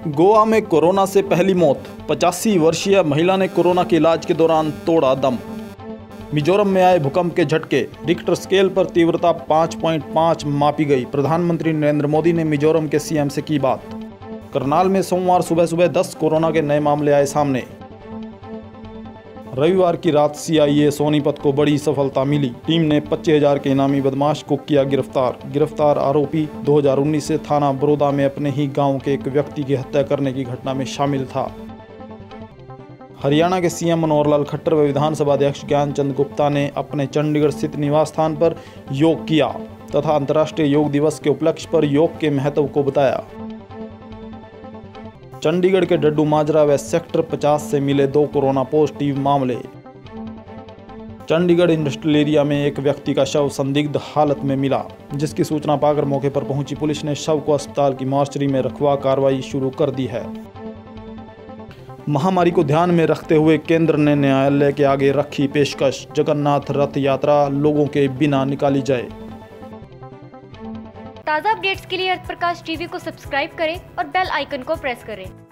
गोवा में कोरोना से पहली मौत। 85 वर्षीय महिला ने कोरोना के इलाज के दौरान तोड़ा दम। मिजोरम में आए भूकंप के झटके। रिक्टर स्केल पर तीव्रता 5.5 मापी गई। प्रधानमंत्री नरेंद्र मोदी ने मिजोरम के सीएम से की बात। करनाल में सोमवार सुबह 10 कोरोना के नए मामले आए सामने। रविवार की रात सीआईए सोनीपत को बड़ी सफलता मिली। टीम ने 25,000 के इनामी बदमाश को किया गिरफ्तार आरोपी 2019 से थाना बड़ौदा में अपने ही गांव के एक व्यक्ति की हत्या करने की घटना में शामिल था। हरियाणा के सीएम मनोहर लाल खट्टर व विधानसभा अध्यक्ष ज्ञानचंद गुप्ता ने अपने चंडीगढ़ स्थित निवास स्थान पर योग किया तथा अंतर्राष्ट्रीय योग दिवस के उपलक्ष्य पर योग के महत्व को बताया। चंडीगढ़ के डड्डू माजरा व सेक्टर 50 से मिले 2 कोरोना पॉजिटिव मामले। चंडीगढ़ इंडस्ट्रियल एरिया में एक व्यक्ति का शव संदिग्ध हालत में मिला, जिसकी सूचना पाकर मौके पर पहुंची पुलिस ने शव को अस्पताल की मॉर्चरी में रखवा कार्रवाई शुरू कर दी है। महामारी को ध्यान में रखते हुए केंद्र ने न्यायालय के आगे रखी पेशकश। जगन्नाथ रथ यात्रा लोगों के बिना निकाली जाए। ताज़ा अपडेट्स के लिए अर्थ प्रकाश टीवी को सब्सक्राइब करें और बेल आइकन को प्रेस करें।